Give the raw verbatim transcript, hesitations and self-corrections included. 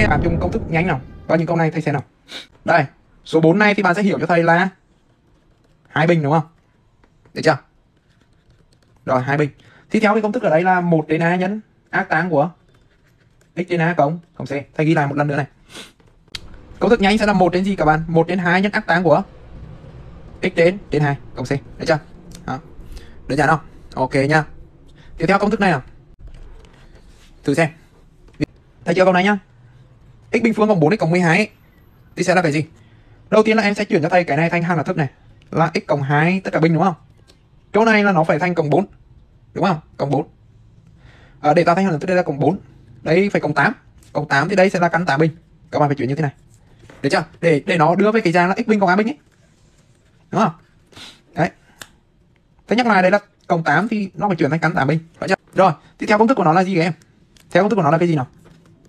xem bạn dùng công thức nhanh nào. Bao nhiêu câu này thầy xem nào. Đây, số bốn này thì bạn sẽ hiểu cho thầy là hai bình đúng không? Được chưa? Rồi, hai bình. Thì theo cái công thức ở đây là một trên a nhân ác tang của x trên a cộng cộng c. Thầy ghi lại một lần nữa này. Công thức nhanh sẽ là một trên gì các bạn? một trên hai nhân ác tang của x trên trên hai cộng c. Được chưa? Đó. Đơn giản không? Ok nha. Tiếp theo công thức này nào. Thử xem. Thầy chưa câu này nhá. X bình phương cộng bốn x cộng mười hai ấy, thì sẽ là cái gì? Đầu tiên là em sẽ chuyển cho thầy cái này thành hàng là thức này, là x cộng hai tất cả bình đúng không? Chỗ này là nó phải thành cộng bốn. Đúng không? Cộng bốn. À, để tạo thành hàng là thức đây là cộng bốn. Đây phải cộng tám. Cộng tám thì đây sẽ là căn tám bình. Các bạn phải chuyển như thế này. Được chưa? Để để nó đưa về cái dạng là x bình cộng a bình ấy. Đúng không? Đấy. Thế nhắc lại đây là cộng tám thì nó phải chuyển thành căn tám bình. Phải chưa? Rồi, thì theo công thức của nó là gì các em? Theo công thức của nó là cái gì nào?